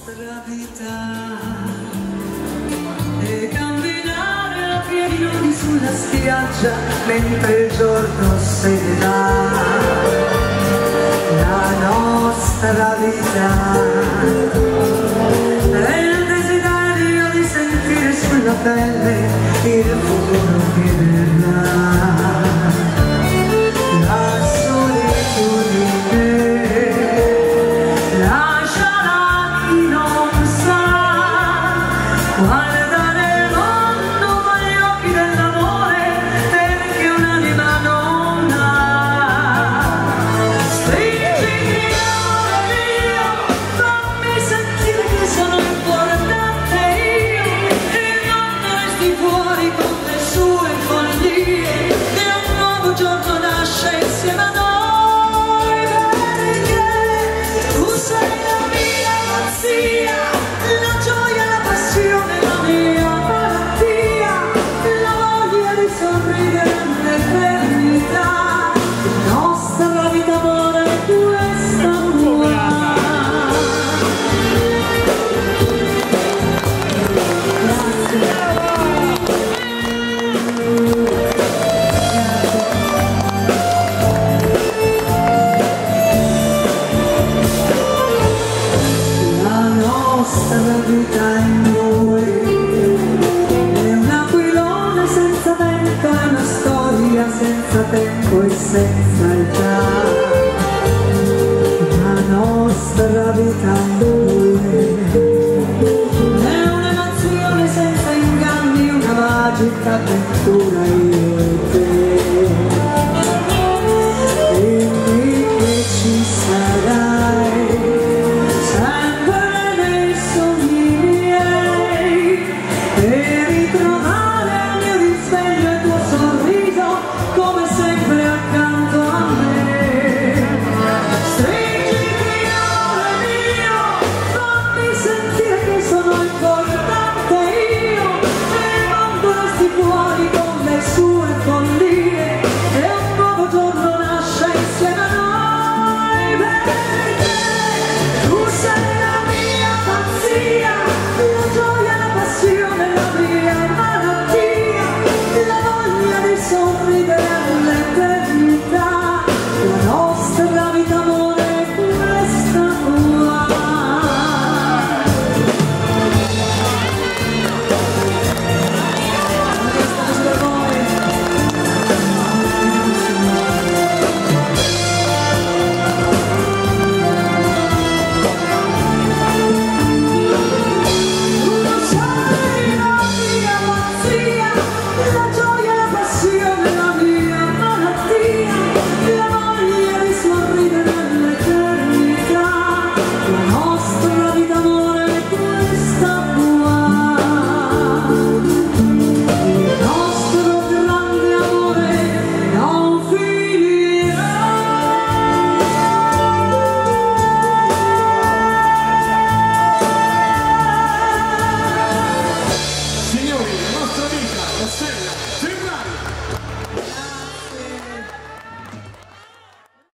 nostra vita e camminare a piedi nudi sulla spiaggia mentre il giorno se ne va. La nostra vita è il desiderio di sentire sulla pelle il futuro che verrà. La solitudine lasciala chi non sa guardare il mondo con gli occhi dell'amore, perché un'anima non ha. Stringimi l'amore mio, fammi sentire che sono importante io, e non resti fuori con le sue follie, che un nuovo giorno nasce insieme a noi. La vita in noi è un aquilone senza vento, è una storia senza tempo e senza età. La nostra vita in noi è un'emozione senza inganni, una magica avventura.